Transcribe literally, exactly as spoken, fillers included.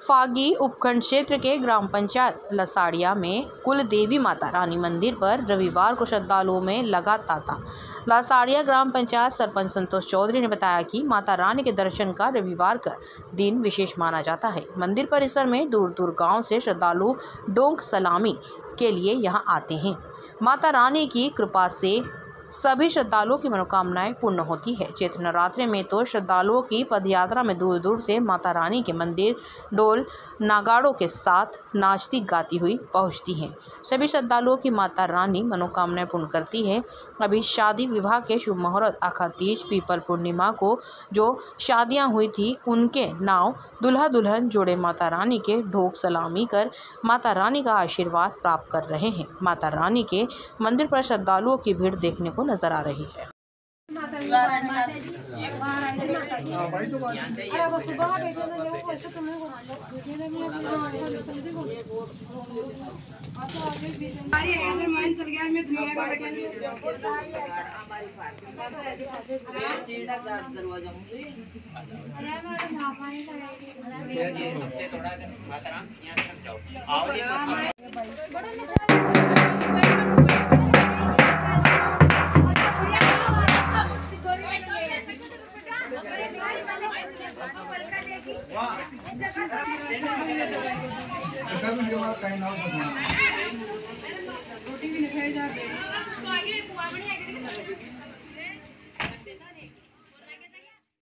फागी उपखंड क्षेत्र के ग्राम पंचायत लसाड़िया में कुल देवी माता रानी मंदिर पर रविवार को श्रद्धालुओं में लगा तांता। लसाड़िया ग्राम पंचायत सरपंच संतोष चौधरी ने बताया कि माता रानी के दर्शन का रविवार का दिन विशेष माना जाता है। मंदिर परिसर में दूर दूर गांव से श्रद्धालु डोंक सलामी के लिए यहां आते हैं। माता रानी की कृपा से सभी श्रद्धालुओं की मनोकामनाएं पूर्ण होती है। चैत्र नवरात्रि में तो श्रद्धालुओं की पदयात्रा में दूर दूर से माता रानी के मंदिर ढोल नगाड़ों के साथ नाचती गाती हुई पहुंचती हैं। सभी श्रद्धालुओं की माता रानी मनोकामनाएं पूर्ण करती है। अभी शादी विवाह के शुभ मुहूर्त आखा तीज पीपल पूर्णिमा को जो शादियां हुई थी उनके नाव दुल्हा दुल्हन जोड़े माता रानी के ढोक सलामी कर माता रानी का आशीर्वाद प्राप्त कर रहे हैं। माता रानी के मंदिर पर श्रद्धालुओं की भीड़ देखने को नजर आ रही है। रोटी भी नहीं खाई जा रही।